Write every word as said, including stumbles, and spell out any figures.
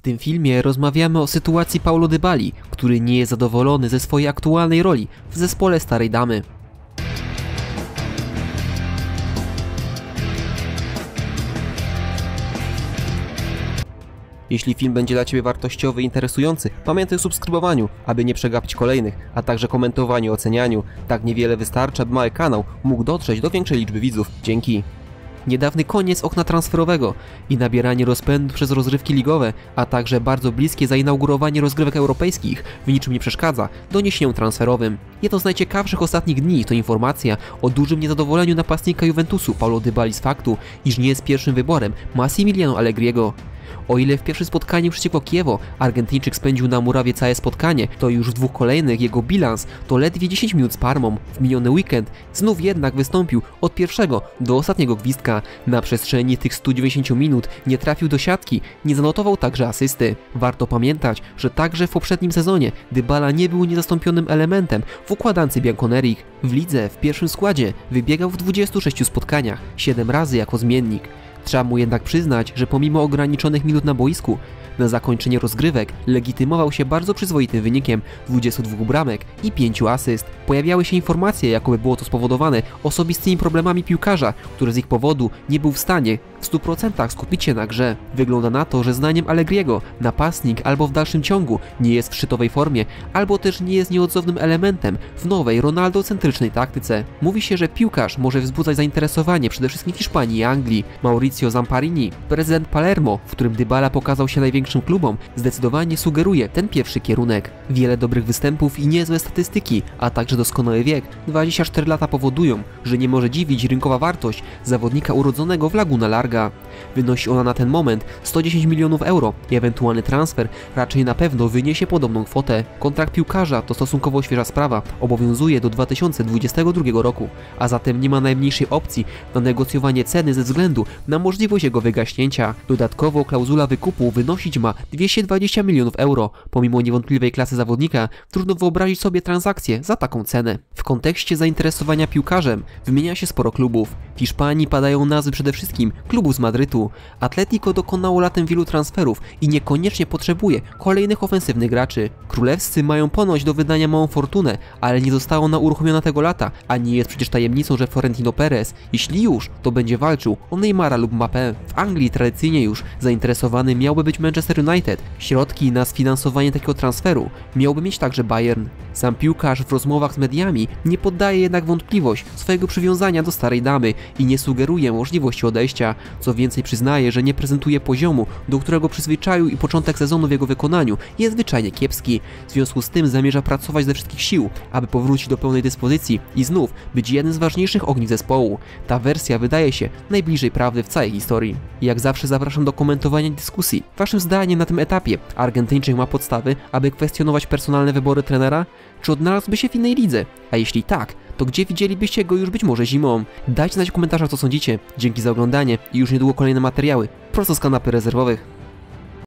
W tym filmie rozmawiamy o sytuacji Paulo Dybali, który nie jest zadowolony ze swojej aktualnej roli w zespole Starej Damy. Jeśli film będzie dla Ciebie wartościowy i interesujący, pamiętaj o subskrybowaniu, aby nie przegapić kolejnych, a także komentowaniu i ocenianiu. Tak niewiele wystarcza, by mały kanał mógł dotrzeć do większej liczby widzów. Dzięki! Niedawny koniec okna transferowego i nabieranie rozpędu przez rozgrywki ligowe, a także bardzo bliskie zainaugurowanie rozgrywek europejskich w niczym nie przeszkadza doniesieniom transferowym. Jedną z najciekawszych ostatnich dni to informacja o dużym niezadowoleniu napastnika Juventusu Paulo Dybali z faktu, iż nie jest pierwszym wyborem Massimiliano Allegriego. O ile w pierwszym spotkaniu przeciwko Chievo Argentyńczyk spędził na murawie całe spotkanie, to już w dwóch kolejnych jego bilans to ledwie dziesięć minut z Parmą. W miniony weekend znów jednak wystąpił od pierwszego do ostatniego gwizdka. Na przestrzeni tych stu dziewięćdziesięciu minut nie trafił do siatki, nie zanotował także asysty. Warto pamiętać, że także w poprzednim sezonie Dybala nie był niezastąpionym elementem w układance Bianconerich. W lidze w pierwszym składzie wybiegał w dwudziestu sześciu spotkaniach, siedem razy jako zmiennik. Trzeba mu jednak przyznać, że pomimo ograniczonych minut na boisku, na zakończenie rozgrywek legitymował się bardzo przyzwoitym wynikiem dwudziestu dwóch bramek i pięciu asyst. Pojawiały się informacje, jakoby było to spowodowane osobistymi problemami piłkarza, który z ich powodu nie był w stanie w stu procentach skupić się na grze. Wygląda na to, że zdaniem Allegriego napastnik albo w dalszym ciągu nie jest w szczytowej formie, albo też nie jest nieodzownym elementem w nowej Ronaldo-centrycznej taktyce. Mówi się, że piłkarz może wzbudzać zainteresowanie przede wszystkim w Hiszpanii i Anglii. Maurizio Zamparini, prezydent Palermo, w którym Dybala pokazał się największym klubom, zdecydowanie sugeruje ten pierwszy kierunek. Wiele dobrych występów i niezłe statystyki, a także doskonały wiek, dwadzieścia cztery lata powodują, że nie może dziwić rynkowa wartość zawodnika urodzonego w Laguna Larga. Wynosi ona na ten moment sto dziesięć milionów euro i ewentualny transfer raczej na pewno wyniesie podobną kwotę. Kontrakt piłkarza to stosunkowo świeża sprawa, obowiązuje do dwa tysiące dwudziestego drugiego roku, a zatem nie ma najmniejszej opcji na negocjowanie ceny ze względu na możliwość jego wygaśnięcia. Dodatkowo klauzula wykupu wynosić ma dwieście dwadzieścia milionów euro. Pomimo niewątpliwej klasy zawodnika, trudno wyobrazić sobie transakcję za taką cenę. W kontekście zainteresowania piłkarzem wymienia się sporo klubów. W Hiszpanii padają nazwy przede wszystkim klubu z Madrytu. Atletico dokonało latem wielu transferów i niekoniecznie potrzebuje kolejnych ofensywnych graczy. Królewscy mają ponoć do wydania małą fortunę, ale nie została ona uruchomiona tego lata, a nie jest przecież tajemnicą, że Florentino Perez, jeśli już, to będzie walczył o Neymara lub Mbappé. W Anglii tradycyjnie już zainteresowany miałby być Manchester United. Środki na sfinansowanie takiego transferu miałby mieć także Bayern. Sam piłkarz w rozmowach z mediami nie poddaje jednak wątpliwość swojego przywiązania do Starej Damy i nie sugeruje możliwości odejścia. Co więcej, przyznaje, że nie prezentuje poziomu, do którego przyzwyczaił i początek sezonu w jego wykonaniu jest zwyczajnie kiepski. W związku z tym zamierza pracować ze wszystkich sił, aby powrócić do pełnej dyspozycji i znów być jednym z ważniejszych ogniw zespołu. Ta wersja wydaje się najbliżej prawdy w całej historii. Jak zawsze zapraszam do komentowania i dyskusji. Waszym zdaniem na tym etapie Argentyńczyk ma podstawy, aby kwestionować personalne wybory trenera? Czy odnalazłby się w innej lidze? A jeśli tak, to gdzie widzielibyście go już być może zimą? Dajcie znać w komentarzach, co sądzicie. Dzięki za oglądanie i już niedługo kolejne materiały prosto z kanapy rezerwowych.